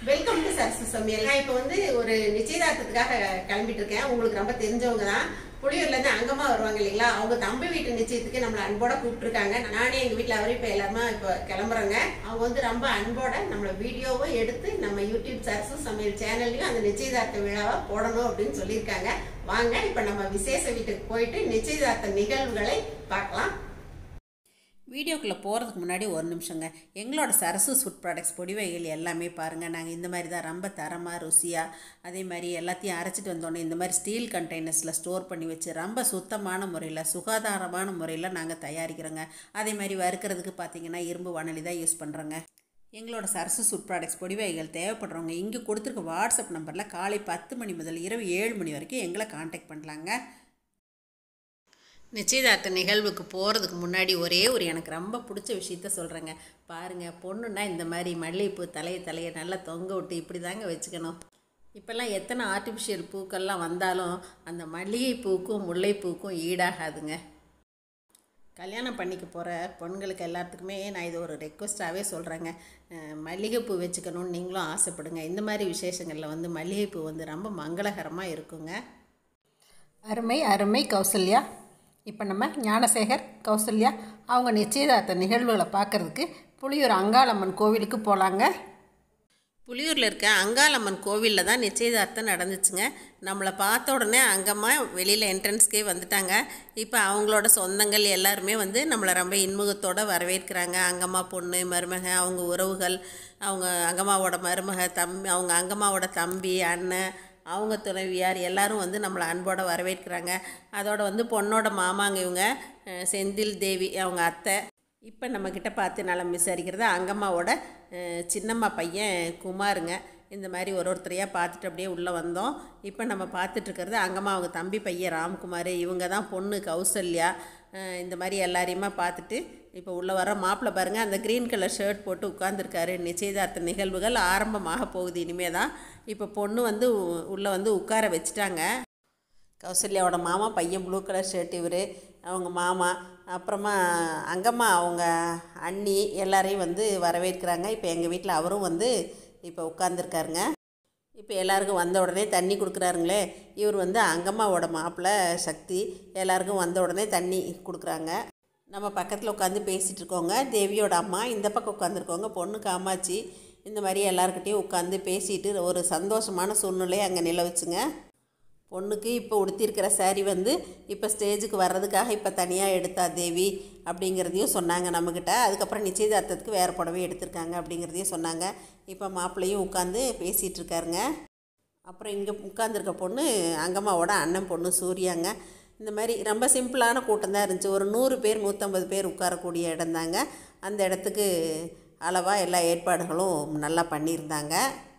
Welcome to Sarasu சமையல். நான் இப்போ வந்து ஒரு நிச்சயதார்த்தத்துக்காக கிளம்பிட்டு இருக்கேன். உங்களுக்கு ரொம்ப தெரிஞ்சவங்க தான். புளியூர்ல இருந்து அங்கமா வருவாங்க இல்லைங்களா, அவங்க தம்பி வீட்டு நிச்சயத்துக்கு நம்மளை அன்போட கூப்பிட்டுருக்காங்க. நானே எங்க வீட்டுல அவரும் இப்ப எல்லாருமே இப்போ கிளம்புறாங்க. அவங்க வந்து ரொம்ப அன்போட நம்மள வீடியோவை எடுத்து நம்ம யூடியூப் சரசு சமையல் சேனல்லையும் அந்த நிச்சயதார்த்த விழாவை போடணும் அப்படின்னு சொல்லியிருக்காங்க. வாங்க இப்ப நம்ம விசேஷ வீட்டுக்கு போயிட்டு நிச்சயதார்த்த நிகழ்வுகளை பார்க்கலாம். வீடியோக்குள்ளே போகிறதுக்கு முன்னாடி ஒரு நிமிஷங்க, எங்களோட சரசு ஃபுட் ப்ராடக்ட்ஸ் பொடி வகைகள் எல்லாமே பாருங்கள். நாங்கள் இந்த மாதிரி தான் ரொம்ப தரமாக ருசியாக அதே மாதிரி எல்லாத்தையும் அரைச்சிட்டு வந்தோன்னே இந்த மாதிரி ஸ்டீல் கண்டெய்னர்ஸில் ஸ்டோர் பண்ணி வச்சு ரொம்ப சுத்தமான முறையில் சுகாதாரமான முறையில் நாங்கள் தயாரிக்கிறோங்க. அதே மாதிரி வறுக்கிறதுக்கு பார்த்திங்கன்னா இரும்பு வானொலி தான் யூஸ் பண்ணுறோங்க. எங்களோட சரசு ஃபுட் ப்ராடக்ட்ஸ் பொடி வகைகள் தேவைப்படுறவங்க இங்கே கொடுத்துருக்க வாட்ஸ்அப் நம்பரில் காலை 10 மணி முதல் இரவு 7 மணி வரைக்கும் எங்களை காண்டாக்ட் பண்ணலாங்க. நிச்சயதார்த்த நிகழ்வுக்கு போகிறதுக்கு முன்னாடி ஒரே ஒரு எனக்கு ரொம்ப பிடிச்ச விஷயத்த சொல்கிறேங்க. பாருங்கள், பொண்ணுன்னா இந்த மாதிரி மல்லிகைப்பூ தலையை நல்லா தொங்க விட்டு இப்படி தாங்க வச்சுக்கணும். இப்போல்லாம் எத்தனை ஆர்டிஃபிஷியல் பூக்கள்லாம் வந்தாலும் அந்த மல்லிகைப்பூக்கும் முல்லைப்பூக்கும் ஈடாகாதுங்க. கல்யாணம் பண்ணிக்க போகிற பொண்களுக்கு எல்லாத்துக்குமே நான் இது ஒரு ரெக்வஸ்ட்டாகவே சொல்கிறேங்க. மல்லிகைப்பூ வச்சுக்கணும்னு நீங்களும் ஆசைப்படுங்க. இந்த மாதிரி விசேஷங்களில் வந்து மல்லிகைப்பூ வந்து ரொம்ப மங்களகரமாக இருக்குங்க. அருமை அருமை கௌசல்யா. இப்போ நம்ம ஞானசேகர் கௌசல்யா அவங்க நிச்சயதார்த்த நிகழ்வுகளை பார்க்குறதுக்கு புளியூர் அங்காளம்மன் கோவிலுக்கு போகலாங்க. புளியூரில் இருக்க அங்காளம்மன் கோவிலில் தான் நிச்சயதார்த்தம் நடந்துச்சுங்க. நம்மளை பார்த்த உடனே அங்கம்மா வெளியில் என்ட்ரன்ஸ்க்கே வந்துட்டாங்க. இப்போ அவங்களோட சொந்தங்கள் எல்லாருமே வந்து நம்மளை ரொம்ப இன்முகத்தோடு வரவேற்கிறாங்க. அங்கம்மா பொண்ணு மருமக, அவங்க உறவுகள், அவங்க அங்கம்மாவோட மருமக அவங்க அங்கம்மாவோட தம்பி அண்ணன், அவங்க துணைவியார் எல்லாரும் வந்து நம்மளை அன்போடு வரவேற்கிறாங்க. அதோடு வந்து பொண்ணோட மாமாங்க இவங்க செந்தில் தேவி அவங்க அத்தை. இப்போ நம்மக்கிட்ட பார்த்து நலம் விசாரிக்கிறது அங்கம்மாவோட சின்னம்மா பையன் குமாருங்க. இந்த மாதிரி ஒருத்தரையாக பார்த்துட்டு அப்படியே உள்ளே வந்தோம். இப்போ நம்ம பார்த்துட்ருக்கிறது அங்கம்மா அவங்க தம்பி பையன் ராம்குமார், இவங்க தான் பொண்ணு கௌசல்யா. இந்த மாதிரி எல்லாரையுமா பார்த்துட்டு இப்போ உள்ளே வர மாப்பிள்ளை பாருங்கள், அந்த க்ரீன் கலர் ஷர்ட் போட்டு உட்காந்துருக்காரு. நிச்சயதார்த்த நிகழ்வுகள் ஆரம்பமாக போகுது இனிமே தான். இப்போ பொண்ணு வந்து உள்ளே வந்து உட்கார வச்சுட்டாங்க. கௌசல்யாவோட மாமா பையன் ப்ளூ கலர் ஷர்ட், இவர் அவங்க மாமா, அப்புறமா அங்கம்மா அவங்க அண்ணி எல்லாரையும் வந்து வரவேற்கிறாங்க. இப்போ எங்கள் வீட்டில் அவரும் வந்து இப்போ உட்காந்துருக்காருங்க. இப்போ எல்லாருக்கும் வந்த உடனே தண்ணி கொடுக்குறாருங்களே, இவர் வந்து அங்கம்மாவோட மாப்பிள்ளை சக்தி. எல்லாருக்கும் வந்த உடனே தண்ணி கொடுக்குறாங்க. நம்ம பக்கத்தில் உட்காந்து பேசிகிட்டு இருக்கோங்க தேவியோட அம்மா, இந்த பக்கம் உட்காந்துருக்கோங்க பொண்ணு காமாட்சி. இந்த மாதிரி எல்லாருக்கிட்டையும் உட்காந்து பேசிட்டு ஒரு சந்தோஷமான சூழ்நிலை அங்கே நிலவுச்சுங்க. பொண்ணுக்கு இப்போ உடுத்திருக்கிற சாரி வந்து இப்போ ஸ்டேஜுக்கு வர்றதுக்காக இப்போ தனியாக எடுத்தா தேவி அப்படிங்கிறதையும் சொன்னாங்க நம்மக்கிட்ட. அதுக்கப்புறம் நிச்சயதார்த்தத்துக்கு வேறு புடவை எடுத்திருக்காங்க அப்படிங்கிறதையும் சொன்னாங்க. இப்போ மாப்பிள்ளையும் உட்காந்து பேசிகிட்டு இருக்காருங்க. அப்புறம் இங்கே உட்காந்துருக்க பொண்ணு அங்கம்மாவோட அண்ணன் பொண்ணு சூர்யாங்க. இந்த மாதிரி ரொம்ப சிம்பிளான கூட்டம் தான் இருந்துச்சு. ஒரு 100 பேர் 150 பேர் உட்காரக்கூடிய இடம் தாங்க. அந்த இடத்துக்கு அளவாக எல்லா ஏற்பாடுகளும் நல்லா பண்ணியிருந்தாங்க.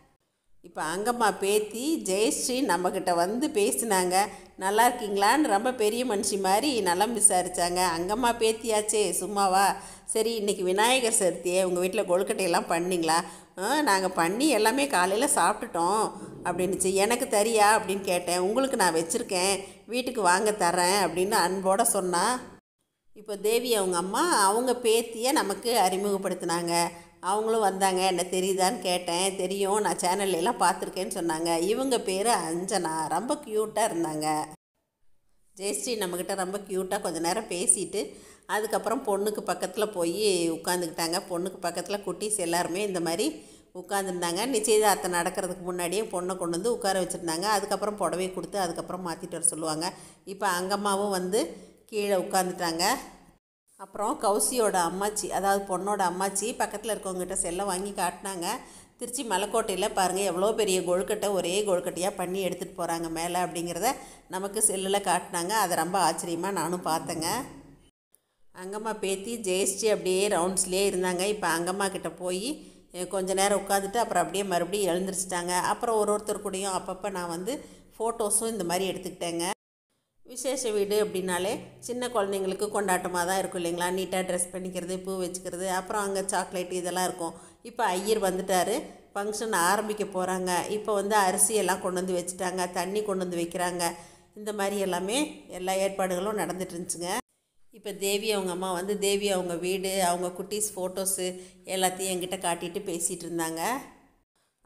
இப்போ அங்கம்மா பேத்தி ஜெயஸ்ரீ நம்மக்கிட்ட வந்து பேசினாங்க. நல்லா இருக்கீங்களான்னு ரொம்ப பெரிய மனுஷி மாதிரி நலம் விசாரித்தாங்க. அங்கம்மா பேத்தியாச்சே சும்மாவா, சரி இன்றைக்கி விநாயகர் சதுர்த்தியே உங்கள் வீட்டில் கொழுக்கட்டையெல்லாம் பண்ணிங்களா? நாங்கள் பண்ணி எல்லாமே காலையில் சாப்பிட்டுட்டோம் அப்படின்னுச்சு. எனக்கு தரியா அப்படின்னு கேட்டேன். உங்களுக்கு நான் வச்சுருக்கேன், வீட்டுக்கு வாங்க தரேன் அப்படின்னு அன்போடு சொன்னா. இப்போ தேவி அவங்க அம்மா அவங்க பேத்தியை நமக்கு அறிமுகப்படுத்தினாங்க. அவங்களும் வந்தாங்க. என்ன தெரியுதான்னு கேட்டேன். தெரியும், நான் சேனல்லாம் பார்த்துருக்கேன்னு சொன்னாங்க. இவங்க பேர் அஞ்சனா, ரொம்ப க்யூட்டாக இருந்தாங்க. ஜெயஸ்ரீ நம்மக்கிட்ட ரொம்ப க்யூட்டாக கொஞ்சம் நேரம் பேசிட்டு அதுக்கப்புறம் பொண்ணுக்கு பக்கத்தில் போய் உட்காந்துக்கிட்டாங்க. பொண்ணுக்கு பக்கத்தில் குட்டீஸ் எல்லாருமே இந்த மாதிரி உட்காந்துருந்தாங்க. நிச்சயதார்த்தம் நடக்கிறதுக்கு முன்னாடியே பொண்ணை கொண்டு வந்து உட்கார வச்சுருந்தாங்க. அதுக்கப்புறம் புடவை கொடுத்து அதுக்கப்புறம் மாற்றிட்டு வர சொல்லுவாங்க. இப்போ அங்கம்மாவும் வந்து கீழே உட்காந்துட்டாங்க. அப்புறம் கௌசியோட அம்மாச்சி, அதாவது பொண்ணோட அம்மாச்சி பக்கத்தில் இருக்கவங்ககிட்ட செல்லை வாங்கி காட்டினாங்க. திருச்சி மலைக்கோட்டையில் பாருங்கள் எவ்வளோ பெரிய கொழுக்கட்டை ஒரே கொழுக்கட்டையாக பண்ணி எடுத்துகிட்டு போகிறாங்க மேலே அப்படிங்கிறத நமக்கு செல்லில் காட்டினாங்க. அதை ரொம்ப ஆச்சரியமாக நானும் பார்த்தேங்க. அங்கம்மா பேத்தி ஜெயஸ்ரீ அப்படியே ரவுண்ட்ஸ்லேயே இருந்தாங்க. இப்போ அங்கம்மா கிட்ட போய் கொஞ்ச நேரம் உட்காந்துட்டு அப்புறம் அப்படியே மறுபடியும் எழுந்திரிச்சிட்டாங்க. அப்புறம் ஒருத்தர் கூடயும் அப்பப்போ நான் வந்து ஃபோட்டோஸும் இந்த மாதிரி எடுத்துக்கிட்டேங்க. விசேஷ வீடு அப்படின்னாலே சின்ன குழந்தைங்களுக்கு கொண்டாட்டமாக தான் இருக்கும் இல்லைங்களா? நீட்டாக ட்ரெஸ் பண்ணிக்கிறது, பூ வச்சுக்கிறது, அப்புறம் அங்கே சாக்லேட் இதெல்லாம் இருக்கும். இப்போ ஐயர் வந்துட்டார், ஃபங்க்ஷன் ஆரம்பிக்க போகிறாங்க. இப்போ வந்து அரிசியெல்லாம் கொண்டு வந்து வச்சுட்டாங்க, தண்ணி கொண்டு வந்து வைக்கிறாங்க. இந்த மாதிரி எல்லாமே எல்லா ஏற்பாடுகளும் நடந்துட்டு இருந்துச்சுங்க. இப்போ தேவி அவங்க அம்மா வந்து தேவி அவங்க வீடு, அவங்க குட்டீஸ் ஃபோட்டோஸு எல்லாத்தையும் என்கிட்ட காட்டிட்டு பேசிகிட்டு இருந்தாங்க.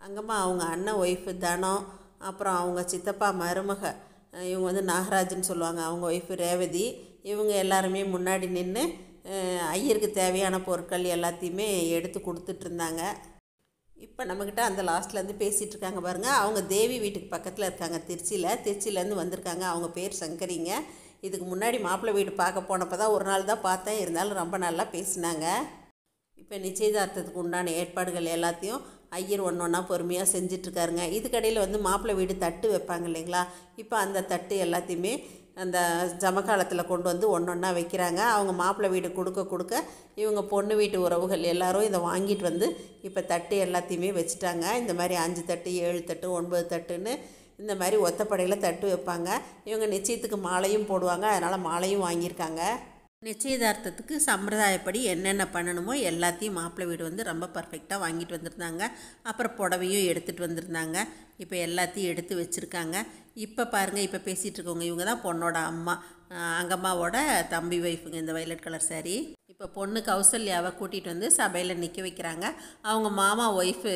அங்கம்மா அவங்க அண்ணன் ஒய்ஃபு தனம், அப்புறம் அவங்க சித்தப்பா மருமக இவங்க வந்து நாகராஜன் சொல்லுவாங்க, அவங்க ஒய்ஃபு ரேவதி, இவங்க எல்லாருமே முன்னாடி நின்று ஐயருக்கு தேவையான பொருட்கள் எல்லாத்தையுமே எடுத்து கொடுத்துட்ருந்தாங்க. இப்போ நம்மக்கிட்ட அந்த லாஸ்ட்லேருந்து பேசிகிட்டு இருக்காங்க பாருங்கள். அவங்க தேவி வீட்டுக்கு பக்கத்தில் இருக்காங்க, திருச்சியிலேருந்து வந்திருக்காங்க. அவங்க பேர் சங்கரிங்க. இதுக்கு முன்னாடி மாப்பிள்ளை வீடு பார்க்க போனப்போ தான் ஒரு நாள் தான் பார்த்தேன், இருந்தாலும் ரொம்ப நல்லா பேசினாங்க. இப்போ நிச்சயதார்த்தத்துக்கு உண்டான ஏற்பாடுகள் எல்லாத்தையும் ஐயர் ஒன்று ஒன்றா பொறுமையாக செஞ்சிட்ருக்காருங்க. இதுக்கடையில் வந்து மாப்பிள்ளை வீடு தட்டு வைப்பாங்க இல்லைங்களா, இப்போ அந்த தட்டு எல்லாத்தையுமே அந்த ஜமக்காலத்தில் கொண்டு வந்து ஒன்றா வைக்கிறாங்க. அவங்க மாப்பிள்ளை வீடு கொடுக்க இவங்க பொண்ணு வீட்டு உறவுகள் எல்லோரும் இதை வாங்கிட்டு வந்து இப்போ தட்டு எல்லாத்தையுமே வச்சுட்டாங்க. இந்த மாதிரி 5 தட்டு 7 தட்டு 9 தட்டுன்னு இந்த மாதிரி ஒத்தப்படையில் தட்டு வைப்பாங்க. இவங்க நிச்சயத்துக்கு மாலையும் போடுவாங்க, அதனால் மாலையும் வாங்கியிருக்காங்க. நிச்சயதார்த்தத்துக்கு சம்பிரதாயப்படி என்னென்ன பண்ணணுமோ எல்லாத்தையும் மாப்பிள்ளை வீடு வந்து ரொம்ப பர்ஃபெக்டாக வாங்கிட்டு வந்திருந்தாங்க. அப்புறம் புடவையும் எடுத்துகிட்டு வந்திருந்தாங்க. இப்போ எல்லாத்தையும் எடுத்து வச்சுருக்காங்க. இப்போ பாருங்கள், இப்போ பேசிகிட்டு இருக்கவங்க இவங்க தான் பொண்ணோட அம்மா, அங்கம்மாவோட தம்பி ஒய்ஃபுங்க. இந்த வயலட் கலர் சாரி. இப்போ பொண்ணு கௌசல்யாவை கூட்டிகிட்டு வந்து சபையில் நிற்க வைக்கிறாங்க. அவங்க மாமா ஒய்ஃபு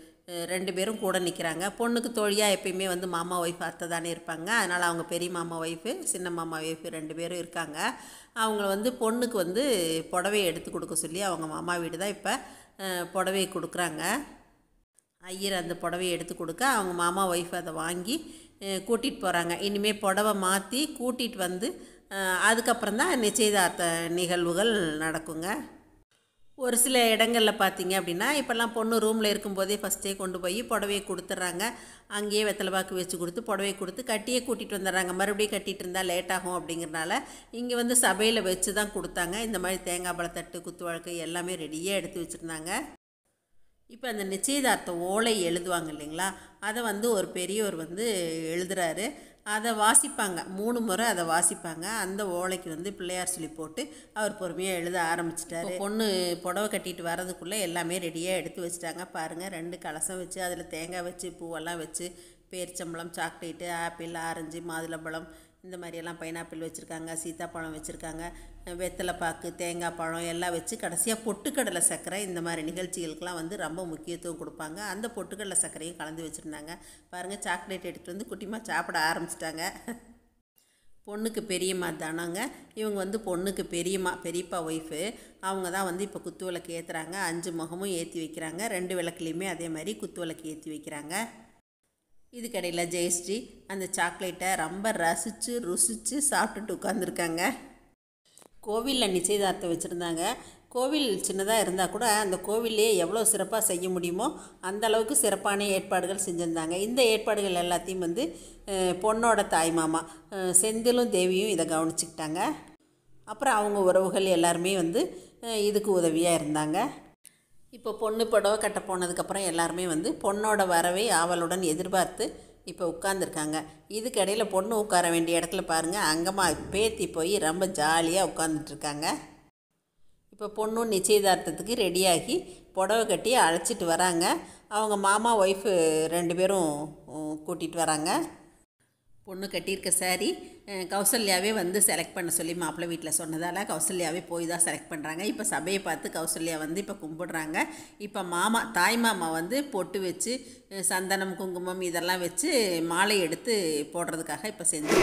2 பேரும் கூட நிற்கிறாங்க. பொண்ணுக்கு தோழியாக எப்பயுமே வந்து மாமா ஒய்ஃப் அத்தை தானே இருப்பாங்க. அதனால் அவங்க பெரிய மாமா ஒய்ஃபு சின்ன மாமா ஒய்ஃபு 2 பேரும் இருக்காங்க. அவங்கள வந்து பொண்ணுக்கு வந்து புடவையை எடுத்து கொடுக்க சொல்லி அவங்க மாமா வீடு தான் இப்போ புடவையை கொடுக்குறாங்க. ஐயர் அந்த புடவையை எடுத்து கொடுக்க அவங்க மாமா ஒய்ஃப் அதை வாங்கி கூட்டிகிட்டு போகிறாங்க. இனிமேல் புடவை மாற்றி கூட்டிகிட்டு வந்து அதுக்கப்புறம் தான் நிச்சயதார்த்த நிகழ்வுகள் நடக்குங்க. ஒரு சில இடங்களில் பார்த்தீங்க அப்படின்னா இப்போல்லாம் பொண்ணு ரூமில் இருக்கும்போதே ஃபஸ்ட்டே கொண்டு போய் புடவையை கொடுத்துட்றாங்க. அங்கேயே வெத்தலை பாக்கு வச்சு கொடுத்து புடவையை கொடுத்து கட்டியே கூட்டிகிட்டு வந்துடுறாங்க. மறுபடியும் கட்டிகிட்டு இருந்தால் லேட் ஆகும் அப்படிங்கிறனால இங்கே வந்து சபையில் வச்சு தான் கொடுத்தாங்க. இந்த மாதிரி தேங்காய் பழத்தட்டு குத்து வழக்கு எல்லாமே ரெடியாக எடுத்து வச்சுருந்தாங்க. இப்போ அந்த நிச்சயதார்த்த ஓலை எழுதுவாங்க இல்லைங்களா, அதை வந்து ஒரு பெரியவர் வந்து எழுதுகிறாரு. அதை வாசிப்பாங்க, 3 முறை அதை வாசிப்பாங்க. அந்த ஓலைக்கு வந்து பிள்ளையார் சொல்லி போட்டு அவர் பொறுமையாக எழுத ஆரம்பிச்சிட்டாரு. பொண்ணு புடவை கட்டிட்டு வர்றதுக்குள்ளே எல்லாமே ரெடியாக எடுத்து வச்சுட்டாங்க. பாருங்கள், 2 கலசம் வச்சு அதில் தேங்காய் வச்சு பூவெல்லாம் வச்சு பேரிச்சம்பழம், சாக்லேட்டு, ஆப்பிள், ஆரஞ்சு, மாதுளம்பழம், இந்த மாதிரியெல்லாம் பைனாப்பிள் வச்சுருக்காங்க, சீத்தாப்பழம் வச்சுருக்காங்க, வெத்தலை பாக்கு, தேங்காய் பழம் எல்லாம் வச்சு கடைசியாக பொட்டுக்கடலை சர்க்கரை. இந்த மாதிரி நிகழ்ச்சிகளுக்கெல்லாம் வந்து ரொம்ப முக்கியத்துவம் கொடுப்பாங்க. அந்த பொட்டுக்கடலை சர்க்கரையும் கலந்து வச்சுருந்தாங்க. பாருங்கள், சாக்லேட் எடுத்துகிட்டு வந்து குட்டிமா சாப்பிட ஆரம்பிச்சிட்டாங்க. பொண்ணுக்கு பெரியம்மா தானாங்க இவங்க வந்து பொண்ணுக்கு பெரியப்பா ஒய்ஃபு. அவங்க தான் வந்து இப்போ குத்து விளக்கு ஏற்றுறாங்க. 5 முகமும் ஏற்றி வைக்கிறாங்க. 2 விளக்குலேயுமே அதே மாதிரி குத்து விளக்கு ஏற்றி வைக்கிறாங்க. இதுக்கடையில் ஜெயஸ்ரீ அந்த சாக்லேட்டை ரொம்ப ருசித்து சாப்பிட்டுட்டு உட்காந்துருக்காங்க. கோவிலில் நிச்சயதார்த்தம் வச்சுருந்தாங்க. கோவில் சின்னதாக இருந்தால் கூட அந்த கோவிலே எவ்வளோ சிறப்பாக செய்ய முடியுமோ அந்த அளவுக்கு சிறப்பான ஏற்பாடுகள் செஞ்சுருந்தாங்க. இந்த ஏற்பாடுகள் எல்லாத்தையும் வந்து பொண்ணோட தாய் மாமா செந்திலும் தேவியும் இதை கவனிச்சுக்கிட்டாங்க. அப்புறம் அவங்க உறவுகள் எல்லாருமே வந்து இதுக்கு உதவியாக இருந்தாங்க. இப்போ பொண்ணு புடவை கட்ட போனதுக்கப்புறம் எல்லாருமே வந்து பொண்ணோட வரவை ஆவலுடன் எதிர்பார்த்து இப்போ உட்காந்துருக்காங்க. இதுக்கிடையில் பொண்ணு உட்கார வேண்டிய இடத்துல பாருங்கள், அங்கம்மா பேத்தி போய் ரொம்ப ஜாலியாக உட்காந்துட்ருக்காங்க. இப்போ பொண்ணும் நிச்சயதார்த்தத்துக்கு ரெடியாகி புடவை கட்டி அழைச்சிட்டு வராங்க. அவங்க மாமா ஒய்ஃபு 2 பேரும் கூட்டிகிட்டு வராங்க. பொண்ணு கட்டியிருக்க சாரி கௌசல்யாவே வந்து செலக்ட் பண்ண சொல்லி மாப்பிள்ளை வீட்டில் சொன்னதால் கௌசல்யாவே போய் தான் செலக்ட் பண்ணுறாங்க. இப்போ சபையை பார்த்து கௌசல்யா வந்து இப்போ கும்பிடுறாங்க. இப்போ தாய் மாமா வந்து பொட்டு வச்சு சந்தனம் குங்குமம் இதெல்லாம் வச்சு மாலை எடுத்து போடுறதுக்காக இப்போ செஞ்சு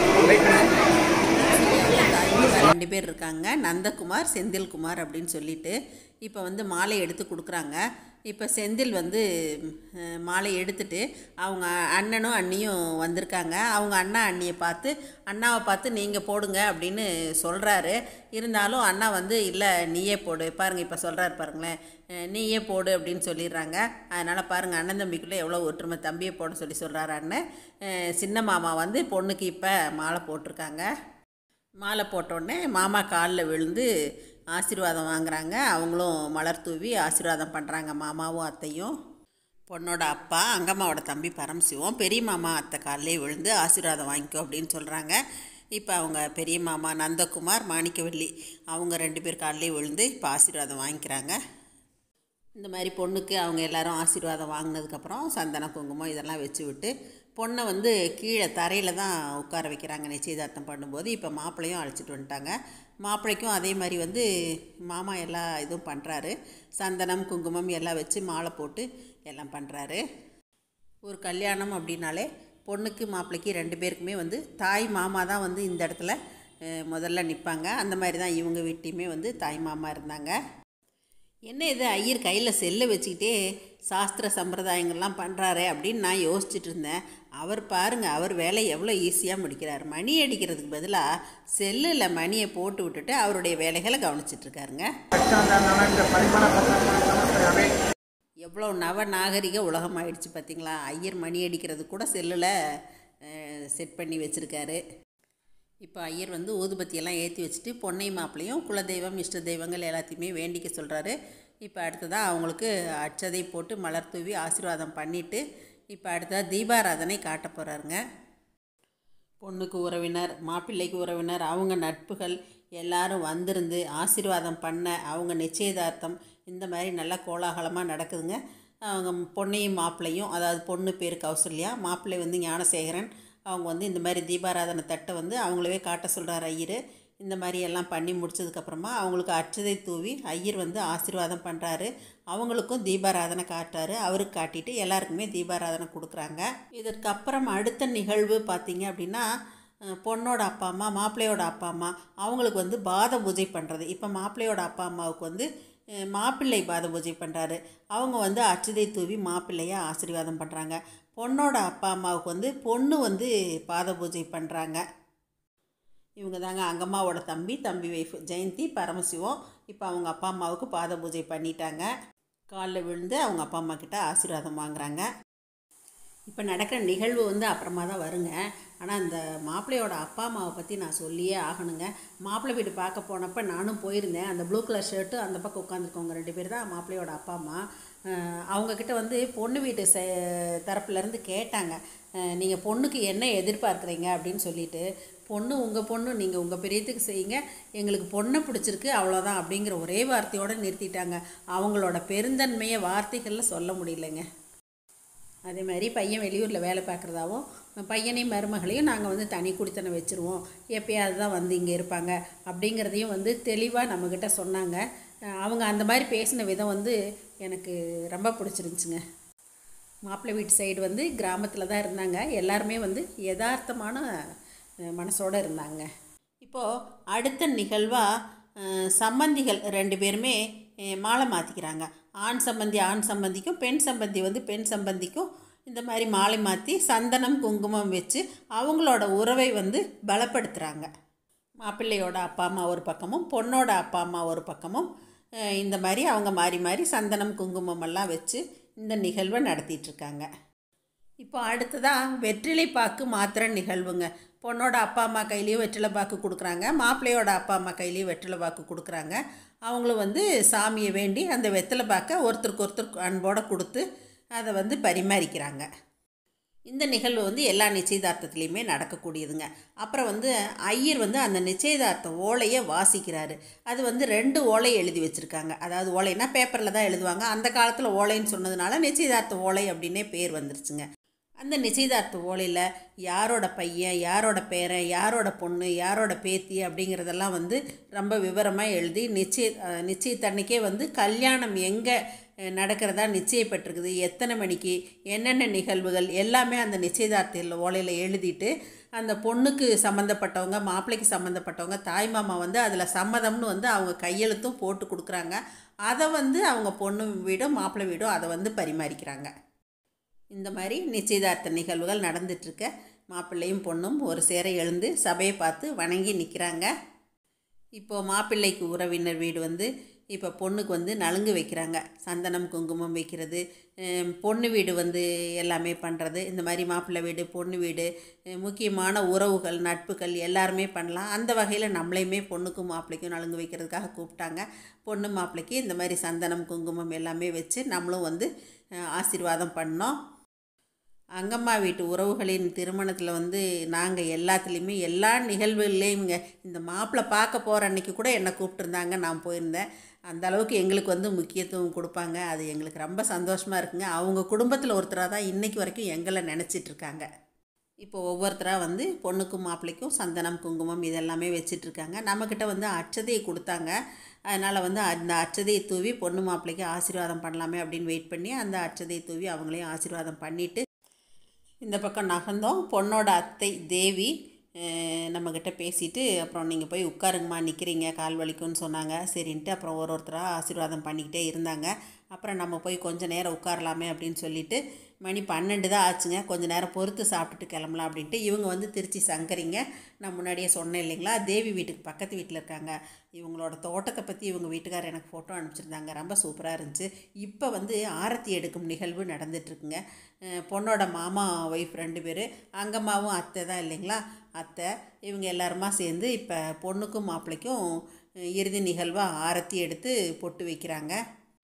2 பேர் இருக்காங்க, நந்தகுமார், செந்தில்குமார் அப்படின்னு சொல்லிட்டு இப்போ வந்து மாலை எடுத்து கொடுக்குறாங்க. இப்போ செந்தில் வந்து மாலை எடுத்துட்டு அவங்க அண்ணனும் அண்ணியும் வந்திருக்காங்க. அவங்க அண்ணாவை பார்த்து நீங்கள் போடுங்க அப்படின்னு சொல்கிறாரு. இருந்தாலும் அண்ணா வந்து இல்லை நீயே போடு, பாருங்கள் இப்போ சொல்கிறாரு பாருங்களேன், நீயே போடு அப்படின்னு சொல்லிடுறாங்க. அதனால் பாருங்கள் அண்ணன் தம்பிக்குள்ளே எவ்வளோ ஒற்றுமை, தம்பியை போட சொல்லி சொல்கிறாரு அண்ணன். சின்ன மாமா வந்து பொண்ணுக்கு இப்போ மாலை போட்டிருக்காங்க. மாலை போட்டோடனே மாமா காலில் விழுந்து ஆசீர்வாதம் வாங்குறாங்க. அவங்களும் மலர் தூவி ஆசீர்வாதம் பண்ணுறாங்க, மாமாவும் அத்தையும். பொண்ணோட அப்பா அங்கம்மாவோட தம்பி பரமசிவம் பெரிய மாமா அத்தை காலிலே விழுந்து ஆசீர்வாதம் வாங்கிக்கோ அப்படின்னு சொல்கிறாங்க. இப்போ அவங்க பெரிய மாமா நந்தகுமார், மாணிக்கவல்லி அவங்க 2 பேர் காலிலே விழுந்து இப்போ ஆசீர்வாதம் வாங்கிக்கிறாங்க. இந்த மாதிரி பொண்ணுக்கு அவங்க எல்லாரும் ஆசீர்வாதம் வாங்கினதுக்கப்புறம் சந்தன குங்குமம் இதெல்லாம் வச்சு விட்டு பொண்ணை வந்து கீழே தரையில் தான் உட்கார வைக்கிறாங்க நிச்சயதார்த்தம் பண்ணும்போது. இப்போ மாப்பிள்ளையும் அழைச்சிட்டு வந்துட்டாங்க. மாப்பிள்ளைக்கும் அதே மாதிரி வந்து மாமா எல்லா இதுவும் பண்ணுறாரு. சந்தனம் குங்குமம் எல்லாம் வச்சு மாலை போட்டு எல்லாம் பண்ணுறாரு. ஒரு கல்யாணம் அப்படின்னாலே பொண்ணுக்கு மாப்பிள்ளைக்கு ரெண்டு பேருக்குமே வந்து தாய் மாமா தான் வந்து இந்த இடத்துல முதல்ல நிற்பாங்க. அந்த மாதிரி தான் இவங்க வீட்டையுமே வந்து தாய் மாமா இருந்தாங்க. என்ன இது ஐயர் கையில் செல்லை வச்சுக்கிட்டே சாஸ்திர சம்பிரதாயங்கள்லாம் பண்ணுறாரு அப்படின்னு நான் யோசிச்சுட்டு இருந்தேன். அவர் பாருங்கள், அவர் வேலை எவ்வளோ ஈஸியாக முடிக்கிறார். மணி அடிக்கிறதுக்கு பதிலாக செல்லில் மணியை போட்டு விட்டுட்டு அவருடைய வேலைகளை கவனிச்சிட்ருக்காருங்க. எவ்வளோ நவநாகரிக உலகம் ஆயிடுச்சு பார்த்திங்களா. ஐயர் மணி அடிக்கிறது கூட செல்லில் செட் பண்ணி வச்சுருக்காரு. இப்போ ஐயர் வந்து ஊதுபத்தியெல்லாம் ஏற்றி வச்சுட்டு பொன்னையும் மாப்பிளையும் குலதெய்வம் இஷ்ட தெய்வங்கள் எல்லாத்தையுமே வேண்டிக்க சொல்கிறாரு. இப்போ அடுத்ததாக அவங்களுக்கு அட்சதை போட்டு மலர் தூவி ஆசீர்வாதம் பண்ணிவிட்டு இப்போ அடுத்ததாக தீபாராதனை காட்ட போகிறாருங்க. பொண்ணுக்கு உறவினர், மாப்பிள்ளைக்கு உறவினர், அவங்க நட்புகள் எல்லாரும் வந்திருந்து ஆசீர்வாதம் பண்ண அவங்க நிச்சயதார்த்தம் இந்த மாதிரி நல்லா கோலாகலமாக நடக்குதுங்க. அவங்க பொண்ணையும் மாப்பிள்ளையும், அதாவது பொண்ணு பேர் கௌசல்யா, மாப்பிள்ளை வந்து ஞானசேகரன், அவங்க வந்து இந்த மாதிரி தீபாராதனை தட்டை வந்து அவங்களவே காட்ட சொல்கிறார் ஐயர். இந்த மாதிரி எல்லாம் பண்ணி முடிச்சதுக்கப்புறமா அவங்களுக்கு அட்சதை தூவி ஐயர் வந்து ஆசீர்வாதம் பண்ணுறாரு. அவங்களுக்கும் தீபாராதனை காட்டுறாரு. அவருக்கு காட்டிட்டு எல்லாருக்குமே தீபாராதனை கொடுக்குறாங்க. இதற்கப்புறம் அடுத்த நிகழ்வு பார்த்திங்க அப்படின்னா பொண்ணோட அப்பா அம்மா, மாப்பிள்ளையோட அப்பா அம்மா அவங்களுக்கு வந்து பாத பூஜை பண்ணுறது. இப்போ மாப்பிள்ளையோட அப்பா அம்மாவுக்கு வந்து மாப்பிள்ளை பாத பூஜை பண்ணுறாரு. அவங்க வந்து அட்சதை தூவி மாப்பிள்ளையை ஆசீர்வாதம் பண்ணுறாங்க. பொண்ணோட அப்பா அம்மாவுக்கு வந்து பொண்ணு வந்து பாத பூஜை பண்ணுறாங்க. இவங்க தாங்க அங்கம்மாவோட தம்பி வைஃப் ஜெயந்தி, பரமசிவம். இப்போ அவங்க அப்பா அம்மாவுக்கு பாத பூஜை பண்ணிட்டாங்க. காலில் விழுந்து அவங்க அப்பா அம்மா கிட்ட ஆசீர்வாதம் வாங்குறாங்க. இப்போ நடக்கிற நிகழ்வு வந்து அப்புறமா தான் வருங்க. ஆனால் அந்த மாப்பிள்ளையோட அப்பா அம்மாவை பற்றி நான் சொல்லியே ஆகணுங்க. மாப்பிள்ளை வீடு பார்க்க போனப்போ நானும் போயிருந்தேன். அந்த ப்ளூ கலர் ஷர்ட்டு அந்த பக்கம் உட்காந்துருக்கவங்க 2 பேர் தான் மாப்பிள்ளையோட அப்பா அம்மா. அவங்கக்கிட்ட வந்து பொண்ணு வீட்டு தரப்புலேருந்து கேட்டாங்க, நீங்கள் பொண்ணுக்கு என்ன எதிர்பார்க்குறீங்க அப்படின்னு சொல்லிட்டு. பொண்ணு உங்கள் பொண்ணு, நீங்கள் உங்கள் பெரியத்துக்கு செய்யுங்க, எங்களுக்கு பொண்ணை பிடிச்சிருக்கு அவ்வளோதான் அப்படிங்கிற ஒரே வார்த்தையோடு நிறுத்திட்டாங்க. அவங்களோட பெருந்தன்மையை வார்த்தைகளில் சொல்ல முடியலைங்க. அதே மாதிரி பையன் வெளியூரில் வேலை பார்க்குறதாவும், பையனையும் மருமகளையும் நாங்கள் வந்து தனி குடித்தனம் வச்சுருவோம், எப்பயாவது தான் வந்து இங்கே இருப்பாங்க அப்படிங்கிறதையும் வந்து தெளிவாக நம்மக்கிட்ட சொன்னாங்க. அவங்க அந்த மாதிரி பேசின விதம் வந்து எனக்கு ரொம்ப பிடிச்சிருந்துச்சுங்க. மாப்பிள்ளை வீட்டு சைடு வந்து கிராமத்தில் தான் இருந்தாங்க. எல்லாருமே வந்து யதார்த்தமான மனசோடு இருந்தாங்க. இப்போது அடுத்த நிகழ்வாக சம்பந்திகள் 2 பேருமே மாலை மாற்றிக்கிறாங்க. ஆண் சம்பந்திக்கும் பெண் சம்பந்தி வந்து பெண் சம்பந்திக்கும் இந்த மாதிரி மாலை மாற்றி சந்தனம் குங்குமம் வச்சு அவங்களோட உறவை வந்து பலப்படுத்துகிறாங்க. மாப்பிள்ளையோட அப்பா அம்மா ஒரு பக்கமும் பொண்ணோட அப்பா அம்மா ஒரு பக்கமும் இந்த மாதிரி அவங்க மாறி மாறி சந்தனம் குங்குமம் எல்லாம் வச்சு இந்த நிகழ்வை நடத்திட்டுருக்காங்க. இப்போ அடுத்ததாக வெற்றிலை பாக்கு மாத்திர நிகழ்வுங்க. பொண்ணோட அப்பா அம்மா கையிலையும் வெற்றிலை பாக்கு கொடுக்குறாங்க, மாப்பிள்ளையோட அப்பா அம்மா கையிலையும் வெற்றிலை பாக்கு கொடுக்குறாங்க. அவங்களும் வந்து சாமியை வேண்டி அந்த வெற்றிலை பாக்கை ஒருத்தருக்கு ஒருத்தர் அன்போடு கொடுத்து அதை வந்து பரிமாறிக்கிறாங்க. இந்த நிகழ்வு வந்து எல்லா நிச்சயதார்த்தத்துலேயுமே நடக்கக்கூடியதுங்க. அப்புறம் வந்து ஐயர் வந்து அந்த நிச்சயதார்த்த ஓலையை வாசிக்கிறாரு. அது வந்து 2 ஓலை எழுதி வச்சுருக்காங்க. அதாவது ஓலைன்னா பேப்பரில் தான் எழுதுவாங்க. அந்த காலத்தில் ஓலைன்னு சொன்னதுனால நிச்சயதார்த்த ஓலை அப்படின்னே பேர் வந்துருச்சுங்க. அந்த நிச்சயதார்த்த ஓலையில் யாரோட பையன், யாரோட பேரன், யாரோட பொண்ணு, யாரோட பேத்தி அப்படிங்கிறதெல்லாம் வந்து ரொம்ப விவரமாக எழுதி நிச்சயத்தன்னைக்கே வந்து கல்யாணம் எங்கே நடக்கிறதா நிச்சயப்பட்டிருக்குது, எத்தனை மணிக்கு, என்னென்ன நிகழ்வுகள் எல்லாமே அந்த நிச்சயதார்த்த ஓலையில் எழுதிட்டு அந்த பொண்ணுக்கு சம்மந்தப்பட்டவங்க, மாப்பிள்ளைக்கு சம்மந்தப்பட்டவங்க, தாய்மாமா வந்து அதில் சம்மதம்னு வந்து அவங்க கையெழுத்தும் போட்டு கொடுக்குறாங்க. அதை வந்து அவங்க பொண்ணு வீடும் மாப்பிள்ளை வீடும் அதை வந்து பரிமாறிக்கிறாங்க. இந்த மாதிரி நிச்சயதார்த்த நிகழ்வுகள் நடந்துட்டுருக்க மாப்பிள்ளையும் பொண்ணும் ஒரு சேர எழுந்து சபையை பார்த்து வணங்கி நிற்கிறாங்க. இப்போது மாப்பிள்ளைக்கு உறவினர் வீடு வந்து இப்போ பொண்ணுக்கு வந்து நலுங்கு வைக்கிறாங்க. சந்தனம் குங்குமம் வைக்கிறது, பொண்ணு வீடு வந்து எல்லாமே பண்ணுறது. இந்த மாதிரி மாப்பிள்ளை வீடு பொண்ணு வீடு முக்கியமான உறவுகள் நட்புகள் எல்லாருமே பண்ணலாம். அந்த வகையில் நம்மளையுமே பொண்ணுக்கும் மாப்பிள்ளைக்கும் நலுங்கு வைக்கிறதுக்காக கூப்பிட்டாங்க. பொண்ணு மாப்பிள்ளைக்கு இந்த மாதிரி சந்தனம் குங்குமம் எல்லாமே வச்சு நம்மளும் வந்து ஆசீர்வாதம் பண்ணோம். அங்கம்மா வீட்டு உறவுகளின் திருமணத்தில் வந்து நாங்கள் எல்லாத்துலேயுமே எல்லா நிகழ்வுகள்லேயுங்க இந்த மாப்பிள்ளை பார்க்க போகிற அன்றைக்கி கூட என்னை கூப்பிட்டுருந்தாங்க. நான் போயிருந்தேன். அந்த அளவுக்கு எங்களுக்கு வந்து முக்கியத்துவம் கொடுப்பாங்க. அது எங்களுக்கு ரொம்ப சந்தோஷமாக இருக்குங்க. அவங்க குடும்பத்தில் ஒருத்தராக தான் இன்றைக்கி வரைக்கும் எங்களை நினச்சிட்ருக்காங்க. இப்போ ஒவ்வொருத்தராக வந்து பொண்ணுக்கும் மாப்பிள்ளைக்கும் சந்தனம் குங்குமம் இதெல்லாமே வச்சிட்ருக்காங்க. நம்மக்கிட்ட வந்து அட்சதையை கொடுத்தாங்க. அதனால் வந்து அந்த அட்சதையை தூவி பொண்ணு மாப்பிள்ளைக்கு ஆசீர்வாதம் பண்ணலாமே அப்படின்னு வெயிட் பண்ணி அந்த அட்சதையை தூவி அவங்களையும் ஆசீர்வாதம் பண்ணிவிட்டு இந்த பக்கம் நகர்ந்தோம். பொண்ணோட அத்தை தேவி நம்மக்கிட்ட பேசிட்டு, அப்புறம் நீங்கள் போய் உட்காருங்கம்மா, நிற்கிறீங்க, கால் வலிக்கும்னு சொன்னாங்க. சரின்ட்டு அப்புறம் ஒருத்தராக ஆசீர்வாதம் பண்ணிக்கிட்டே இருந்தாங்க. அப்புறம் நம்ம போய் கொஞ்சம் நேரம் உட்காரலாமே அப்படின்னு சொல்லிட்டு, மணி 12 தான் ஆச்சுங்க. கொஞ்சம் நேரம் பொறுத்து சாப்பிட்டுட்டு கிளம்பலாம் அப்படின்ட்டு. இவங்க வந்து திருச்சி சங்கரிங்க. நான் முன்னாடியே சொன்னேன் இல்லைங்களா, தேவி வீட்டுக்கு பக்கத்து வீட்டில் இருக்காங்க. இவங்களோட தோட்டத்தை பற்றி இவங்க வீட்டுக்காரர் எனக்கு ஃபோட்டோ அனுப்பிச்சிருந்தாங்க. ரொம்ப சூப்பராக இருந்துச்சு. இப்போ வந்து ஆரத்தி எடுக்கும் நிகழ்வு நடந்துகிட்ருக்குங்க. பொண்ணோட மாமா ஒய்ஃப் 2 பேர், அங்கம்மாவும் அத்தை தான் இல்லைங்களா, அத்தை. இவங்க எல்லாருமா சேர்ந்து இப்போ பொண்ணுக்கும் மாப்பிள்ளைக்கும் இறுதி நிகழ்வாக ஆரத்தி எடுத்து பொட்டு வைக்கிறாங்க.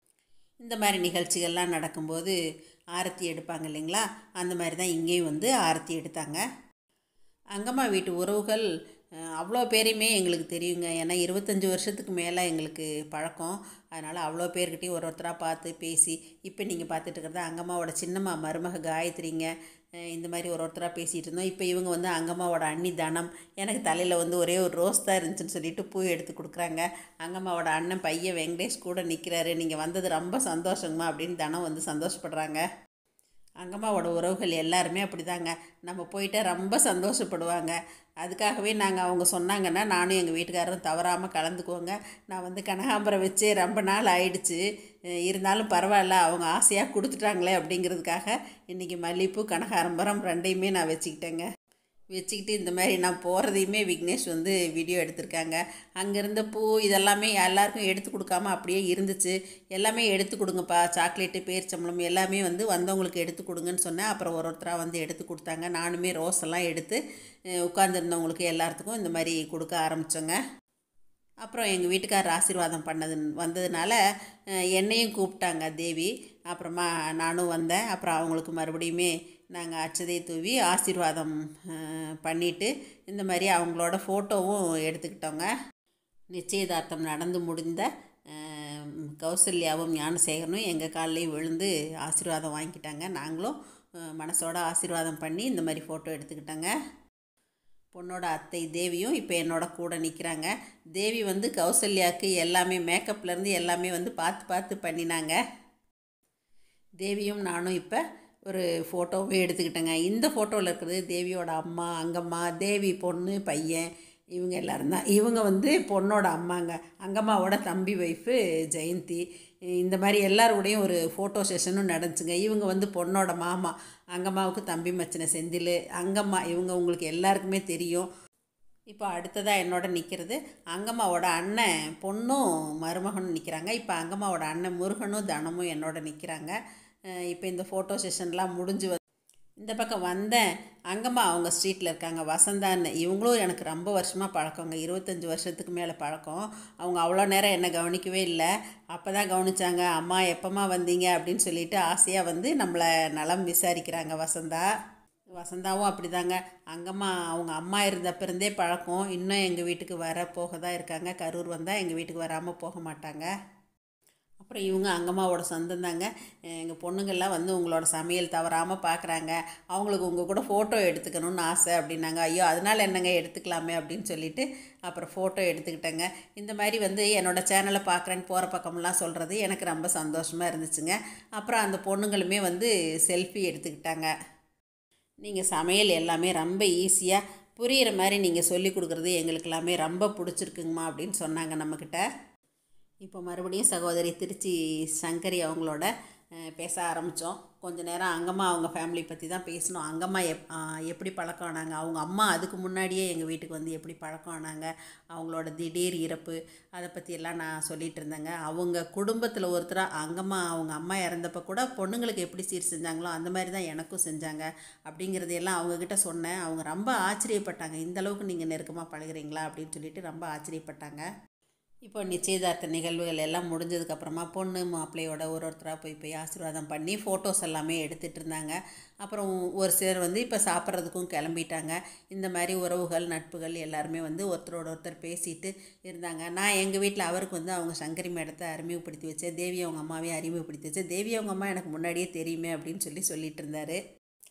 இந்த மாதிரி நிகழ்ச்சிகள்லாம் நடக்கும்போது ஆரத்தி எடுப்பாங்க இல்லைங்களா, அந்த மாதிரி தான் இங்கேயும் வந்து ஆரத்தி எடுத்தாங்க. அங்கம்மா வீட்டு உறவுகள் அவ்வளோ பேரையுமே எங்களுக்கு தெரியுங்க. ஏன்னா 25 வருஷத்துக்கு மேலே எங்களுக்கு பழக்கம். அதனால் அவ்வளோ பேர்கிட்டையும் ஒருத்தராக பார்த்து பேசி, இப்போ நீங்கள் பார்த்துட்டு இருக்கிறது அங்கம்மாவோட சின்னம்மா மருமக காயத்ரிங்க. இந்த மாதிரி ஒருத்தராக பேசிகிட்டு இருந்தோம். இப்போ இவங்க வந்து அங்கம்மாவோட அண்ணி தனம். எனக்கு தலையில் வந்து ஒரே ஒரு ரோஸ் தான் இருந்துச்சுன்னு சொல்லிட்டு பூ எடுத்து கொடுக்குறாங்க. அங்கம்மாவோட அண்ணன் பையன் வெங்கடேஷ் கூட நிற்கிறாரு. நீங்கள் வந்தது ரொம்ப சந்தோஷங்கம்மா அப்படின்னு தனம் வந்து சந்தோஷப்படுறாங்க. அங்கம்மாவோட உறவுகள் எல்லாருமே அப்படி தாங்க. நம்ம போயிட்டால் ரொம்ப சந்தோஷப்படுவாங்க. அதுக்காகவே நாங்கள் அவங்க சொன்னாங்கன்னா நானும் எங்கள் வீட்டுக்காரரும் தவறாமல் கலந்துக்குவோங்க. நான் வந்து கனகாம்பரம் வச்சே ரொம்ப நாள் ஆயிடுச்சு. இருந்தாலும் பரவாயில்ல, அவங்க ஆசையாக கொடுத்துட்டாங்களே அப்படிங்கிறதுக்காக இன்றைக்கி மல்லிகைப்பூ கனகாம்பரம் 2யுமே நான் வச்சுக்கிட்டேங்க. வச்சுக்கிட்டு இந்த மாதிரி நான் போகிறதையுமே விக்னேஷ் வந்து வீடியோ எடுத்திருக்காங்க. அங்கே இருந்த பூ இதெல்லாமே எல்லாருக்கும் எடுத்து கொடுக்காம அப்படியே இருந்துச்சு. எல்லாமே எடுத்து கொடுங்கப்பா, சாக்லேட்டு, பேரிச்சம்பழம் எல்லாமே வந்து வந்தவங்களுக்கு எடுத்து கொடுங்கன்னு சொன்னேன். அப்புறம் ஒருத்தராக வந்து எடுத்து கொடுத்தாங்க. நானுமே ரோஸ் எல்லாம் எடுத்து உட்காந்துருந்தவங்களுக்கு எல்லாத்துக்கும் இந்த மாதிரி கொடுக்க ஆரம்பித்தோங்க. அப்புறம் எங்கள் வீட்டுக்காரர் ஆசீர்வாதம் வந்ததுனால என்னையும் கூப்பிட்டாங்க தேவி. அப்புறமா நானும் வந்தேன். அப்புறம் அவங்களுக்கு மறுபடியுமே நாங்கள் அச்சதை தூவி ஆசீர்வாதம் பண்ணிவிட்டு இந்த மாதிரி அவங்களோட ஃபோட்டோவும் எடுத்துக்கிட்டோங்க. நிச்சயதார்த்தம் நடந்து முடிந்த கௌசல்யாவும் ஞானசேகரனும் எங்கள் காலிலையும் விழுந்து ஆசீர்வாதம் வாங்கிக்கிட்டாங்க. நாங்களும் மனசோட ஆசீர்வாதம் பண்ணி இந்த மாதிரி ஃபோட்டோ எடுத்துக்கிட்டோங்க. பொண்ணோட அத்தை தேவியும் இப்போ என்னோட கூட நிற்கிறாங்க. தேவி வந்து கௌசல்யாவுக்கு எல்லாமே மேக்கப்லேருந்து எல்லாமே வந்து பார்த்து பண்ணினாங்க. தேவியும் நானும் இப்போ ஒரு ஃபோட்டோவே எடுத்துக்கிட்டேங்க. இந்த ஃபோட்டோவில் இருக்கிறது தேவியோட அம்மா அங்கம்மா, தேவி பொண்ணு பையன் இவங்க எல்லோரும் தான். இவங்க வந்து பொண்ணோட அம்மாங்க. அங்கம்மாவோட தம்பி ஒய்ஃபு ஜெயந்தி. இந்த மாதிரி எல்லாரோடையும் ஒரு ஃபோட்டோ செஷனும் நடந்துச்சுங்க. இவங்க வந்து பொண்ணோட மாமா, அங்கம்மாவுக்கு தம்பி மச்சின செந்தில், அங்கம்மா இவங்க உங்களுக்கு எல்லாருக்குமே தெரியும். இப்போ அடுத்ததாக என்னோட நிற்கிறது அங்கம்மாவோட அண்ணன் பொண்ணும் மருமகனும் நிற்கிறாங்க. இப்போ அங்கம்மாவோட அண்ணன் முருகனும் தனமும் என்னோட நிற்கிறாங்க. இப்போ இந்த ஃபோட்டோ செஷன்லாம் முடிஞ்சு இந்த பக்கம் வந்தேன். அங்கம்மா அவங்க ஸ்ட்ரீட்டில் இருக்காங்க, வசந்தான்னு. இவங்களும் எனக்கு ரொம்ப வருஷமாக பழக்கங்க, 25 வருஷத்துக்கு மேலே பழக்கம். அவங்க அவ்வளோ நேரம் என்னை கவனிக்கவே இல்லை. அப்போ தான் கவனித்தாங்க. அம்மா எப்போம்மா வந்தீங்க அப்படின்னு சொல்லிட்டு ஆசையாக வந்து நம்மளை நலம் விசாரிக்கிறாங்க வசந்தாவும் அப்படி தாங்க. அங்கம்மா அவங்க அம்மா இருந்தப்பிருந்தே பழக்கம். இன்னும் எங்கள் வீட்டுக்கு வர போக தான் இருக்காங்க. கரூர் வந்தால் எங்கள் வீட்டுக்கு வராமல் போக மாட்டாங்க. அப்புறம் இவங்க அங்கம்மாவோட சொந்தம் தாங்க. எங்கள் பொண்ணுங்கள்லாம் வந்து உங்களோட சமையல் தவறாமல் பார்க்குறாங்க, அவங்களுக்கு உங்கள் கூட ஃபோட்டோ எடுத்துக்கணும்னு ஆசை அப்படின்னாங்க. ஐயோ அதனால் என்னங்க, எடுத்துக்கலாமே அப்படின்னு சொல்லிவிட்டு அப்புறம் ஃபோட்டோ எடுத்துக்கிட்டேங்க. இந்த மாதிரி வந்து என்னோடய சேனலை பார்க்குறேன்னு போகிற பக்கமெல்லாம் சொல்கிறது எனக்கு ரொம்ப சந்தோஷமாக இருந்துச்சுங்க. அப்புறம் அந்த பொண்ணுங்களுமே வந்து செல்ஃபி எடுத்துக்கிட்டாங்க. நீங்கள் சமையல் எல்லாமே ரொம்ப ஈஸியாக புரிகிற மாதிரி நீங்கள் சொல்லி கொடுக்குறது எங்களுக்கு எல்லாமே ரொம்ப பிடிச்சிருக்குங்கம்மா அப்படின்னு சொன்னாங்க நம்மக்கிட்ட. இப்போ மறுபடியும் சகோதரி திருச்சி சங்கரி அவங்களோட பேச ஆரம்பித்தோம். கொஞ்ச நேரம் அங்கம்மா அவங்க ஃபேமிலி பற்றி தான் பேசினோம். அங்கம்மா எப்படி பழக்கம் ஆனாங்க, அவங்க அம்மா அதுக்கு முன்னாடியே எங்கள் வீட்டுக்கு வந்து எப்படி பழக்கம் ஆனாங்க, அவங்களோட திடீர் இறப்பு அதை பற்றியெல்லாம் நான் சொல்லிகிட்டு இருந்தேங்க. அவங்க குடும்பத்தில் ஒருத்தராக அங்கம்மா அவங்க அம்மா இறந்தப்போ கூட பொண்ணுங்களுக்கு எப்படி சீர் செஞ்சாங்களோ அந்த மாதிரி தான் எனக்கும் செஞ்சாங்க அப்படிங்கிறதையெல்லாம் அவங்கக்கிட்ட சொன்னேன். அவங்க ரொம்ப ஆச்சரியப்பட்டாங்க, இந்தளவுக்கு நீங்கள் நெருக்கமாக பழகுறீங்களா அப்படின்னு சொல்லிட்டு ரொம்ப ஆச்சரியப்பட்டாங்க. இப்போ நிச்சயதார்த்த நிகழ்வுகள் எல்லாம் முடிஞ்சதுக்கப்புறமா பொண்ணு மாப்பிள்ளையோட ஒருத்தராக போய் ஆசீர்வாதம் பண்ணி ஃபோட்டோஸ் எல்லாமே எடுத்துகிட்டு இருந்தாங்க. அப்புறம் ஒரு சிலர் வந்து இப்போ சாப்பிட்றதுக்கும் கிளம்பிட்டாங்க. இந்த மாதிரி உறவுகள் நட்புகள் எல்லாருமே வந்து ஒருத்தரோட ஒருத்தர் பேசிட்டு இருந்தாங்க. நான் எங்கள் வீட்டில் அவருக்கு வந்து அவங்க சங்கரி மேடத்தை அறிமுகப்படுத்தி வச்சேன், தேவி அவங்க அம்மாவையும் அறிமுகப்படுத்தி வச்சேன். தேவி அவங்க அம்மா எனக்கு முன்னாடியே தெரியுமே அப்படின்னு சொல்லிட்டு இருந்தார்.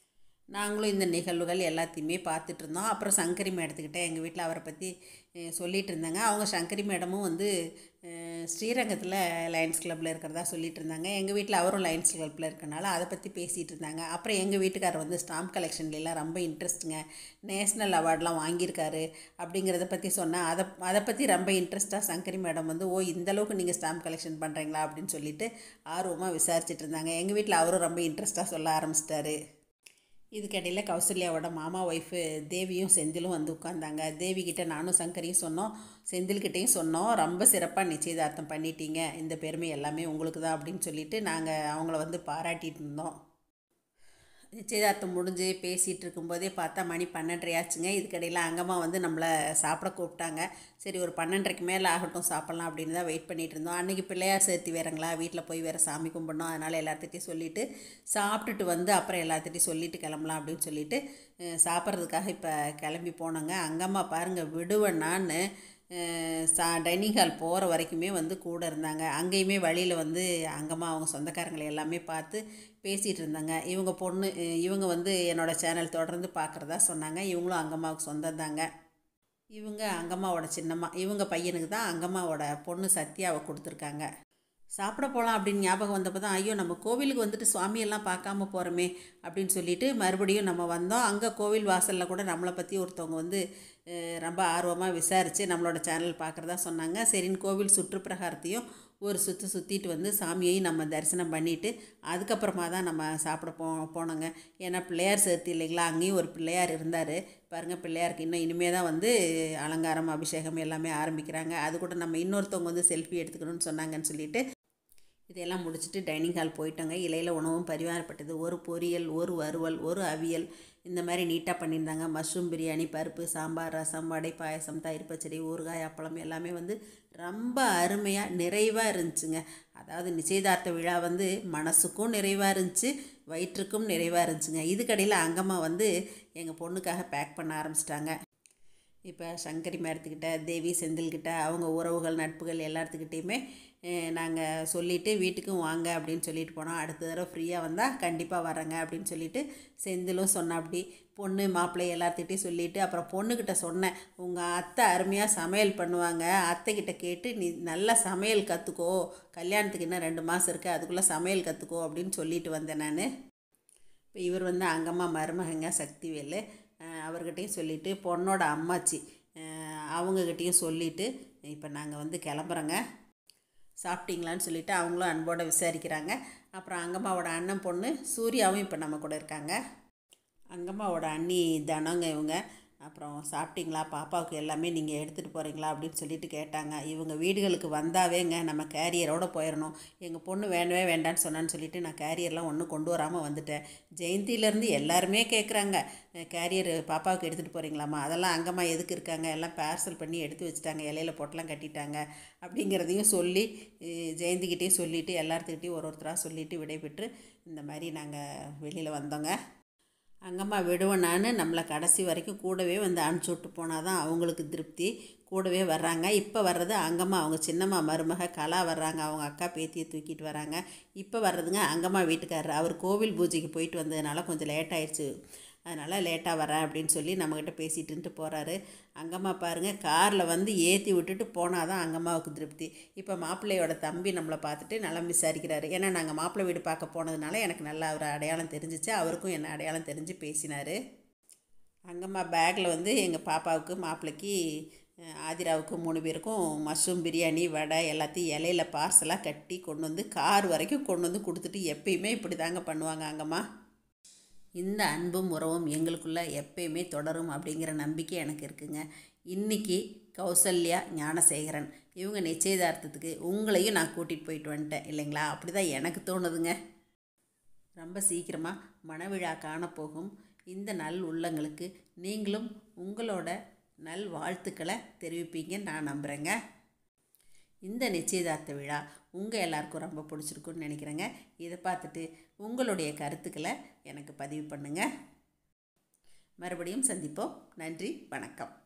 நாங்களும் இந்த நிகழ்வுகள் எல்லாத்தையுமே பார்த்துட்டு இருந்தோம். அப்புறம் சங்கரி மேடத்துக்கிட்ட எங்கள் வீட்டில் அவரை பற்றி சொல்லிகிட்டு இருந்தாங்க. அவங்க சங்கரி மேடமும் வந்து ஸ்ரீரங்கத்தில் லயன்ஸ் கிளப்பில் இருக்கிறதா சொல்லிகிட்டு இருந்தாங்க. எங்கள் வீட்டில் அவரும் லயன்ஸ் கிளப்பில் இருக்கனால அதை பற்றி பேசிகிட்டு இருந்தாங்க. அப்புறம் எங்கள் வீட்டுக்காரர் வந்து ஸ்டாம்ப் கலெக்ஷன்லாம் ரொம்ப இன்ட்ரெஸ்ட்டுங்க, நேஷ்னல் அவார்டெலாம் வாங்கியிருக்காரு அப்படிங்கிறத பற்றி சொன்னேன். அதை பற்றி ரொம்ப இன்ட்ரெஸ்ட்டாக சங்கரி மேடம் வந்து இந்தளவுக்கு நீங்கள் ஸ்டாம்ப் கலெக்ஷன் பண்ணுறீங்களா அப்படின்னு சொல்லிட்டு ஆர்வமாக விசாரிச்சுட்டு இருந்தாங்க. எங்கள் வீட்டில் அவரும் ரொம்ப இன்ட்ரெஸ்ட்டாக சொல்ல ஆரம்பிச்சிட்டாரு. இதுக்கிடையில் கௌசல்யாவோட மாமா ஒய்ஃபு தேவியும் செந்திலும் வந்து உட்காந்தாங்க. தேவிக்கிட்ட நானும் சங்கரியும் சொன்னோம், செந்தில்கிட்டையும் சொன்னோம், ரொம்ப சிறப்பாக நிச்சயதார்த்தம் பண்ணிட்டீங்க, இந்த பெருமை எல்லாமே உங்களுக்கு தான் அப்படின்னு சொல்லிட்டு நாங்கள் அவங்கள வந்து பாராட்டிகிட்டு இருந்தோம். நிச்சயதார்த்தம் முடிஞ்சு பேசிகிட்டு இருக்கும்போதே பார்த்தா மணி 12:30 ஆச்சுங்க. இதுக்கடையில் அங்கம்மா வந்து நம்மளை சாப்பிட கூப்பிட்டாங்க. சரி ஒரு 12:30க்கு மேலே ஆகட்டும் சாப்பிட்லாம் அப்படின்னு தான் வெயிட் பண்ணிகிட்டு இருந்தோம். அன்றைக்கி பிள்ளையார் சேர்த்து வேறங்களா, வீட்டில் போய் வேறு சாமி கும்பிடணும், அதனால் எல்லாத்துட்டையும் சொல்லிவிட்டு சாப்பிட்டுட்டு வந்து அப்புறம் எல்லாத்துட்டையும் சொல்லிவிட்டு கிளம்பலாம் அப்படின்னு சொல்லிட்டு சாப்பிட்றதுக்காக இப்போ கிளம்பி போனோங்க. அங்கம்மா பாருங்கள், விடுவேன் நான் டைனிங் ஹால் போகிற வரைக்குமே வந்து கூட இருந்தாங்க. அங்கேயுமே வழியில் வந்து அங்கம்மா அவங்க சொந்தக்காரங்களை எல்லாமே பார்த்து பேசிகிட்டு இருந்தாங்க. இவங்க வந்து என்னோடய சேனல் தொடர்ந்து பார்க்குறதா சொன்னாங்க. இவங்களும் அங்கம்மாவுக்கு சொந்தம் தாங்க. இவங்க அங்கம்மாவோட சின்னம்மா. இவங்க பையனுக்கு தான் அங்கம்மாவோட பொண்ணு சத்யாவை கொடுத்துருக்காங்க. சாப்பிட போகலாம் அப்படின்னு ஞாபகம் வந்தப்போ தான், ஐயோ நம்ம கோவிலுக்கு வந்துட்டு சுவாமியெல்லாம் பார்க்காம போகிறோமே அப்படின்னு சொல்லிட்டு மறுபடியும் நம்ம வந்தோம். அங்கே கோவில் வாசலில் கூட நம்மளை பற்றி ஒருத்தவங்க வந்து ரொம்ப ஆர்வமாக விசாரித்து நம்மளோட சேனல் பார்க்குறதா சொன்னாங்க. சரின்னு கோவில் சுற்றுப்பிரகாரத்தையும் ஒரு சுற்றிட்டு வந்து சாமியையும் நம்ம தரிசனம் பண்ணிவிட்டு அதுக்கப்புறமா தான் நம்ம சாப்பிட போனோங்க. ஏன்னா பிள்ளையார் சேர்த்து இல்லைங்களா, அங்கேயும் ஒரு பிள்ளையார் இருந்தார் பாருங்கள். பிள்ளையாருக்கு இனிமே தான் வந்து அலங்காரம் அபிஷேகம் எல்லாமே ஆரம்பிக்கிறாங்க. அது கூட நம்ம இன்னொருத்தவங்க வந்து செல்ஃபி எடுத்துக்கணும்னு சொன்னாங்கன்னு சொல்லிட்டு இதையெல்லாம் முடிச்சுட்டு டைனிங் ஹால் போயிட்டோங்க. இலையில் உணவும் பரிமாறப்பட்டது. ஒரு பொரியல், ஒரு வறுவல், ஒரு அவியல், இந்த மாதிரி நீட்டாக பண்ணியிருந்தாங்க. மஷ்ரூம் பிரியாணி, பருப்பு, சாம்பார், ரசம், வடை, பாயசம், தயிர் பச்சடி, ஊறுகாய், அப்பளம் எல்லாமே வந்து ரொம்ப அருமையாக நிறைவாக இருந்துச்சுங்க. அதாவது நிச்சயதார்த்த விழா வந்து மனசுக்கும் நிறைவாக இருந்துச்சு, வயிற்றுக்கும் நிறைவாக இருந்துச்சுங்க. இதுக்கடையில் அங்கம்மா வந்து எங்கள் பொண்ணுக்காக பேக் பண்ண ஆரம்பிச்சிட்டாங்க. இப்போ சங்கரி மேடத்துக்கிட்ட, தேவி, செந்தில்கிட்ட, அவங்க உறவுகள் நட்புகள் எல்லாத்துக்கிட்டேயுமே நாங்கள் சொல்லிவிட்டு வீட்டுக்கும் வாங்க அப்படின்னு சொல்லிட்டு போனோம். அடுத்த தடவை ஃப்ரீயாக வந்தால் கண்டிப்பாக வரேங்க அப்படின்னு சொல்லிவிட்டு செந்திலும் சொன்னாப்படி. பொண்ணு மாப்பிள்ளை எல்லாத்துக்கிட்டையும் சொல்லிவிட்டு அப்புறம் பொண்ணுக்கிட்ட சொன்னேன், உங்கள் அத்தை அருமையாக சமையல் பண்ணுவாங்க, அத்தைக்கிட்ட கேட்டு நீ நல்லா சமையல் கற்றுக்கோ, கல்யாணத்துக்கு இன்னும் 2 மாதம் இருக்குது, அதுக்குள்ளே சமையல் கற்றுக்கோ அப்படின்னு சொல்லிட்டு வந்தேன் நான். இப்போ இவர் வந்து அங்கம்மா மருமகங்க சக்திவேலு, அவர்கிட்டையும் சொல்லிவிட்டு பொண்ணோட அம்மாச்சி அவங்கக்கிட்டேயும் சொல்லிவிட்டு இப்போ நாங்கள் வந்து கிளம்புறோங்க. சாப்பிட்டீங்களான்னு சொல்லிவிட்டு அவங்களும் அன்போடு விசாரிக்கிறாங்க. அப்புறம் அங்கம்மாவோட அண்ணன் பொண்ணு சூர்யாவும் இப்போ நம்ம கூட இருக்காங்க. அங்கம்மாவோட அண்ணி தனங்க இவங்க. அப்புறம் சாப்பிட்டீங்களா, பாப்பாவுக்கு எல்லாமே நீங்கள் எடுத்துகிட்டு போகிறீங்களா அப்படின்னு சொல்லிட்டு கேட்டாங்க. இவங்க வீடுகளுக்கு வந்தாவேங்க நம்ம கேரியரோடு போயிடணும். எங்கள் பொண்ணு வேண்டவே வேண்டான்னு சொன்னான்னு சொல்லிவிட்டு நான் கேரியர்லாம் ஒன்றும் கொண்டு வராமல் வந்துட்டேன். ஜெயந்தியிலேருந்து எல்லாருமே கேட்குறாங்க, கேரியர் பாப்பாவுக்கு எடுத்துகிட்டு போகிறீங்களாம்மா, அதெல்லாம் அங்கம்மா எதுக்கு இருக்காங்க, எல்லாம் பார்சல் பண்ணி எடுத்து வச்சுட்டாங்க, இலையில போட்டெல்லாம் கட்டிட்டாங்க அப்படிங்கிறதையும் சொல்லி ஜெயந்திக்கிட்டேயும் சொல்லிவிட்டு எல்லாத்துக்கிட்டையும் ஒருத்தராக சொல்லிவிட்டு விடைபெற்று இந்த மாதிரி நாங்கள் வெளியில் வந்தோங்க. அங்கம்மா விடுவேனான்னு நம்மளை கடைசி வரைக்கும் கூடவே வந்து அனுப்பிச்சி விட்டு போனால் தான் அவங்களுக்கு திருப்தி. கூடவே வர்றாங்க. இப்போ வர்றது அங்கம்மா அவங்க சின்னம்மா மருமக கலா வர்றாங்க, அவங்க அக்கா பேத்தியை தூக்கிட்டு வராங்க. இப்போ வர்றதுங்க அங்கம்மா வீட்டுக்காரர். அவர் கோவில் பூஜைக்கு போயிட்டு வந்ததுனால கொஞ்சம் லேட் ஆயிடுச்சு, அதனால் லேட்டாக வரேன் அப்படின்னு சொல்லி நம்மக்கிட்ட பேசிட்டுன்ட்டு போகிறாரு. அங்கம்மா பாருங்கள், காரில் வந்து ஏற்றி விட்டுட்டு போனால் தான் அங்கம்மாவுக்கு திருப்தி. இப்போ மாப்பிள்ளையோட தம்பி நம்மளை பார்த்துட்டு நலம் விசாரிக்கிறாரு. ஏன்னா நாங்கள் மாப்பிள்ளை வீடு பார்க்க போனதுனால எனக்கு நல்லா அவர் அடையாளம் தெரிஞ்சிச்சு, அவருக்கும் என்ன அடையாளம் தெரிஞ்சு பேசினார். அங்கம்மா பேக்கில் வந்து எங்கள் பாப்பாவுக்கு, மாப்பிள்ளைக்கு, ஆதிராவுக்கு 3 பேருக்கும் மஷ்ரூம் பிரியாணி, வடை எல்லாத்தையும் இலையில பார்சலாக கட்டி கொண்டு வந்து கார் வரைக்கும் கொண்டு வந்து கொடுத்துட்டு எப்பயுமே இப்படி தாங்க பண்ணுவாங்க அங்கம்மா. இந்த அன்பும் உறவும் எங்களுக்குள்ளே எப்பயுமே தொடரும் அப்படிங்கிற நம்பிக்கை எனக்கு இருக்குங்க. இன்றைக்கி கௌசல்யா, ஞானசேகரன் இவங்க நிச்சயதார்த்தத்துக்கு உங்களையும் நான் கூட்டிகிட்டு போயிட்டு வந்துட்டேன் இல்லைங்களா? அப்படி தான் எனக்கு தோணுதுங்க. ரொம்ப சீக்கிரமாக மணவிழா காணப்போகும் இந்த நல் உள்ளங்களுக்கு நீங்களும் உங்களோட நல் வாழ்த்துக்களை தெரிவிப்பீங்கன்னு நான் நம்புகிறேங்க. இந்த நிச்சயதார்த்த விழா உங்கள் எல்லாருக்கும் ரொம்ப பிடிச்சிருக்குன்னு நினைக்கிறேங்க. இதை பார்த்துட்டு உங்களுடைய கருத்துக்களை எனக்கு பதிவு பண்ணுங்கள். மறுபடியும் சந்திப்போம். நன்றி, வணக்கம்.